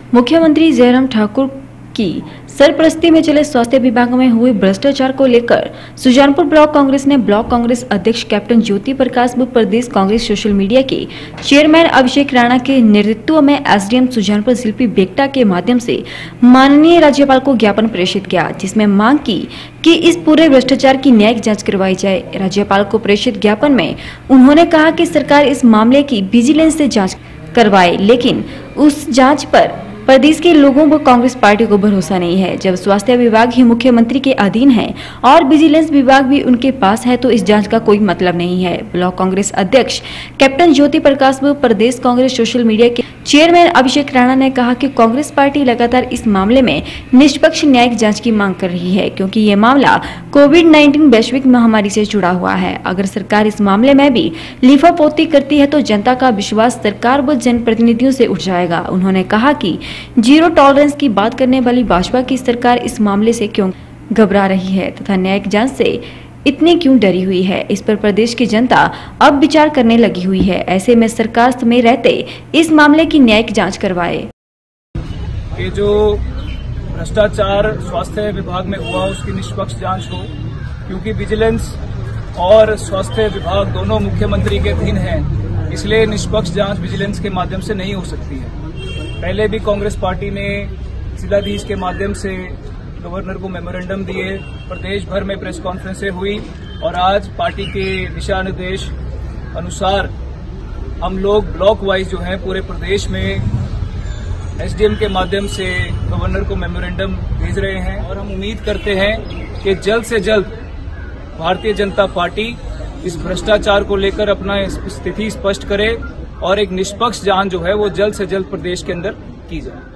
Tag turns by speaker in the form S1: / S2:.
S1: मुख्यमंत्री जयराम ठाकुर की सरपरस्ती में चले स्वास्थ्य विभाग में हुए भ्रष्टाचार को लेकर सुजानपुर ब्लॉक कांग्रेस ने ब्लॉक कांग्रेस अध्यक्ष कैप्टन ज्योति प्रकाश व प्रदेश कांग्रेस सोशल मीडिया के चेयरमैन अभिषेक राणा के नेतृत्व में एसडीएम सुजानपुर शिल्पी बेगटा के माध्यम से माननीय राज्यपाल को ज्ञापन प्रेषित किया, जिसमें मांग की कि इस पूरे भ्रष्टाचार की न्यायिक जांच करवाई जाए। राज्यपाल को प्रेषित ज्ञापन में उन्होंने कहा कि सरकार इस मामले की विजिलेंस से जाँच करवाए, लेकिन उस जाँच पर प्रदेश के लोगों को कांग्रेस पार्टी को भरोसा नहीं है। जब स्वास्थ्य विभाग ही मुख्यमंत्री के अधीन है और विजिलेंस विभाग भी उनके पास है तो इस जांच का कोई मतलब नहीं है। ब्लॉक कांग्रेस अध्यक्ष कैप्टन ज्योति प्रकाश व प्रदेश कांग्रेस सोशल मीडिया के चेयरमैन अभिषेक राणा ने कहा कि कांग्रेस पार्टी लगातार इस मामले में निष्पक्ष न्यायिक जांच की मांग कर रही है, क्योंकि ये मामला कोविड-19 वैश्विक महामारी से जुड़ा हुआ है। अगर सरकार इस मामले में भी लिफापोती करती है तो जनता का विश्वास सरकार व जनप्रतिनिधियों से उठ जाएगा। उन्होंने कहा कि जीरो टॉलरेंस की बात करने वाली भाजपा की सरकार इस मामले से क्यों घबरा रही है तथा न्यायिक जांच से इतनी क्यों डरी हुई है, इस पर प्रदेश की जनता अब विचार करने लगी हुई है। ऐसे में सरकार समय रहते इस मामले की न्यायिक जांच करवाए।
S2: ये जो भ्रष्टाचार स्वास्थ्य विभाग में हुआ उसकी निष्पक्ष जांच हो, क्योंकि विजिलेंस और स्वास्थ्य विभाग दोनों मुख्यमंत्री के अधीन हैं, इसलिए निष्पक्ष जांच विजिलेंस के माध्यम से नहीं हो सकती है। पहले भी कांग्रेस पार्टी ने जिलाधीश के माध्यम से गवर्नर को मेमोरेंडम दिए, प्रदेश भर में प्रेस कॉन्फ्रेंसें हुई और आज पार्टी के दिशा निर्देश अनुसार हम लोग ब्लॉक वाइज जो है पूरे प्रदेश में एसडीएम के माध्यम से गवर्नर को मेमोरेंडम भेज रहे हैं और हम उम्मीद करते हैं कि जल्द से जल्द भारतीय जनता पार्टी इस भ्रष्टाचार को लेकर अपना स्थिति स्पष्ट करे और एक निष्पक्ष जांच जो है वो जल्द से जल्द प्रदेश के अंदर की जाए।